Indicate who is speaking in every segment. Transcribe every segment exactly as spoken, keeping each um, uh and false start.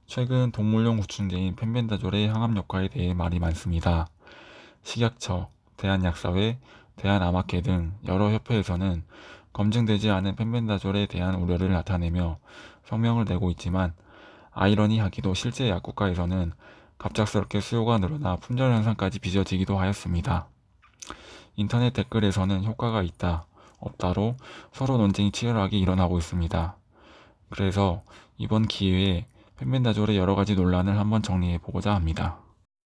Speaker 1: 최근 동물용 구충제인 펜벤다졸의 항암 효과에 대해 말이 많습니다. 식약처, 대한약사회, 대한암학회 등 여러 협회에서는 검증되지 않은 펜벤다졸에 대한 우려를 나타내며 성명을 내고 있지만, 아이러니하게도 실제 약국가에서는 갑작스럽게 수요가 늘어나 품절 현상까지 빚어지기도 하였습니다. 인터넷 댓글에서는 효과가 있다, 없다로 서로 논쟁이 치열하게 일어나고 있습니다. 그래서 이번 기회에 펜벤다졸의 여러가지 논란을 한번 정리해보고자 합니다.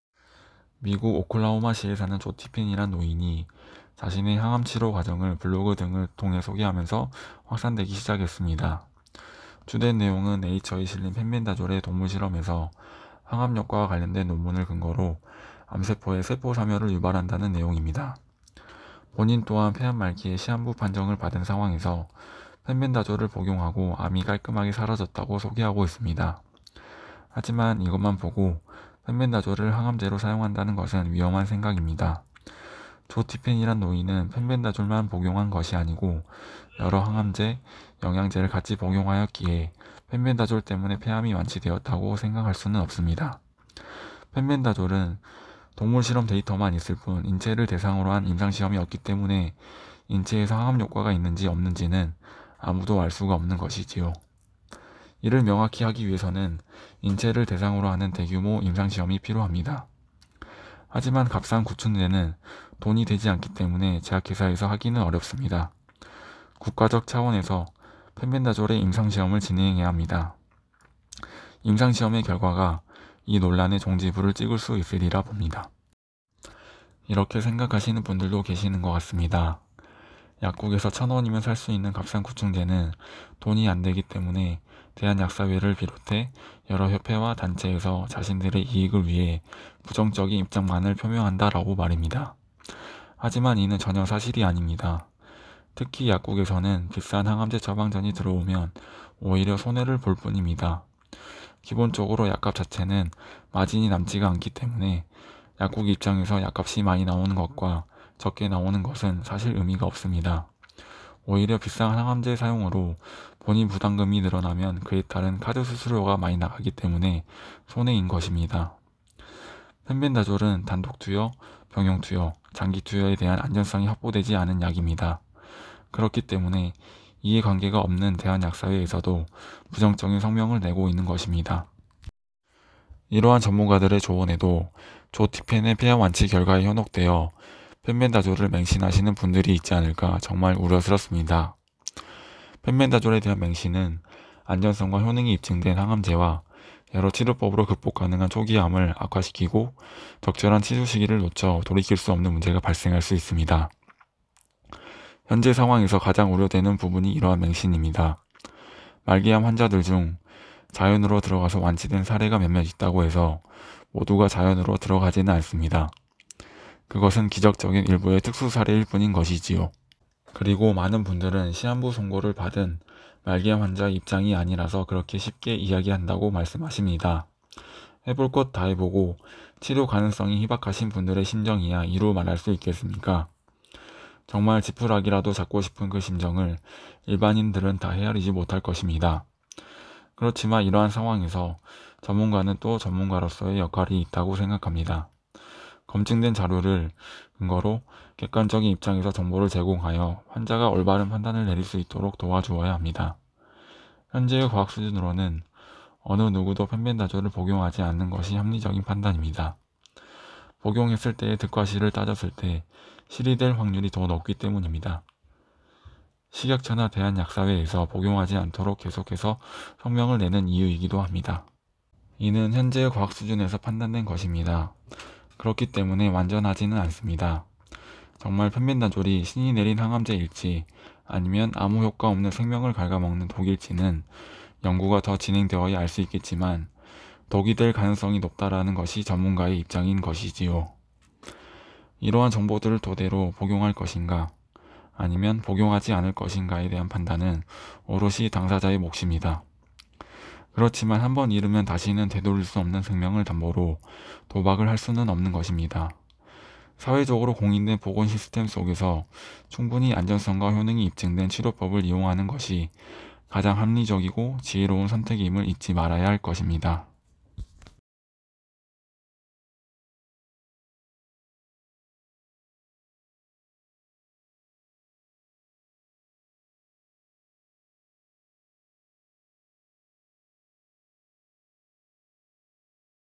Speaker 1: 미국 오클라호마시에 사는 조티펜이란 노인이 자신의 항암 치료 과정을 블로그 등을 통해 소개하면서 확산되기 시작했습니다. 주된 내용은 네이처에 실린 펜벤다졸의 동물 실험에서 항암 효과와 관련된 논문을 근거로 암세포의 세포 사멸을 유발한다는 내용입니다. 본인 또한 폐암 말기에 시한부 판정을 받은 상황에서 펜벤다졸을 복용하고 암이 깔끔하게 사라졌다고 소개하고 있습니다. 하지만 이것만 보고 펜벤다졸을 항암제로 사용한다는 것은 위험한 생각입니다. 조티펜이란 노인은 펜벤다졸만 복용한 것이 아니고 여러 항암제, 영양제를 같이 복용하였기에 펜벤다졸 때문에 폐암이 완치되었다고 생각할 수는 없습니다. 펜벤다졸은 동물 실험 데이터만 있을 뿐 인체를 대상으로 한 임상시험이 없기 때문에 인체에서 항암 효과가 있는지 없는지는 아무도 알 수가 없는 것이지요. 이를 명확히 하기 위해서는 인체를 대상으로 하는 대규모 임상시험이 필요합니다. 하지만 값싼 구충제는 돈이 되지 않기 때문에 제약회사에서 하기는 어렵습니다. 국가적 차원에서 펜벤다졸의 임상시험을 진행해야 합니다. 임상시험의 결과가 이 논란의 종지부를 찍을 수 있으리라 봅니다. 이렇게 생각하시는 분들도 계시는 것 같습니다. 약국에서 천 원이면 살 수 있는 값싼 구충제는 돈이 안 되기 때문에 대한약사회를 비롯해 여러 협회와 단체에서 자신들의 이익을 위해 부정적인 입장만을 표명한다라고 말입니다. 하지만 이는 전혀 사실이 아닙니다. 특히 약국에서는 비싼 항암제 처방전이 들어오면 오히려 손해를 볼 뿐입니다. 기본적으로 약값 자체는 마진이 남지가 않기 때문에 약국 입장에서 약값이 많이 나오는 것과 적게 나오는 것은 사실 의미가 없습니다. 오히려 비싼 항암제 사용으로 본인 부담금이 늘어나면 그에 따른 카드 수수료가 많이 나가기 때문에 손해인 것입니다. 펜벤다졸은 단독 투여, 병용 투여, 장기 투여에 대한 안전성이 확보되지 않은 약입니다. 그렇기 때문에 이해관계가 없는 대한약사회에서도 부정적인 성명을 내고 있는 것입니다. 이러한 전문가들의 조언에도 조티펜의 폐암 완치 결과에 현혹되어 펜벤다졸을 맹신하시는 분들이 있지 않을까 정말 우려스럽습니다. 펜벤다졸에 대한 맹신은 안전성과 효능이 입증된 항암제와 여러 치료법으로 극복 가능한 초기암을 악화시키고 적절한 치료 시기를 놓쳐 돌이킬 수 없는 문제가 발생할 수 있습니다. 현재 상황에서 가장 우려되는 부분이 이러한 맹신입니다. 말기암 환자들 중 자연으로 들어가서 완치된 사례가 몇몇 있다고 해서 모두가 자연으로 들어가지는 않습니다. 그것은 기적적인 일부의 특수 사례일 뿐인 것이지요. 그리고 많은 분들은 시한부 선고를 받은 말기암 환자 입장이 아니라서 그렇게 쉽게 이야기한다고 말씀하십니다. 해볼 것 다 해보고 치료 가능성이 희박하신 분들의 심정이야 이루 말할 수 있겠습니까? 정말 지푸라기라도 잡고 싶은 그 심정을 일반인들은 다 헤아리지 못할 것입니다. 그렇지만 이러한 상황에서 전문가는 또 전문가로서의 역할이 있다고 생각합니다. 검증된 자료를 근거로 객관적인 입장에서 정보를 제공하여 환자가 올바른 판단을 내릴 수 있도록 도와주어야 합니다. 현재의 과학 수준으로는 어느 누구도 펜벤다졸을 복용하지 않는 것이 합리적인 판단입니다. 복용했을 때의 득과 실을 따졌을 때 실이 될 확률이 더 높기 때문입니다. 식약처나 대한약사회에서 복용하지 않도록 계속해서 성명을 내는 이유이기도 합니다. 이는 현재의 과학 수준에서 판단된 것입니다. 그렇기 때문에 완전하지는 않습니다. 정말 펜벤다졸이 신이 내린 항암제일지 아니면 아무 효과 없는 생명을 갉아먹는 독일지는 연구가 더 진행되어야 알 수 있겠지만 독이 될 가능성이 높다라는 것이 전문가의 입장인 것이지요. 이러한 정보들을 토대로 복용할 것인가 아니면 복용하지 않을 것인가에 대한 판단은 오롯이 당사자의 몫입니다. 그렇지만 한번 잃으면 다시는 되돌릴 수 없는 생명을 담보로 도박을 할 수는 없는 것입니다. 사회적으로 공인된 보건 시스템 속에서 충분히 안전성과 효능이 입증된 치료법을 이용하는 것이 가장 합리적이고 지혜로운 선택임을 잊지 말아야 할 것입니다.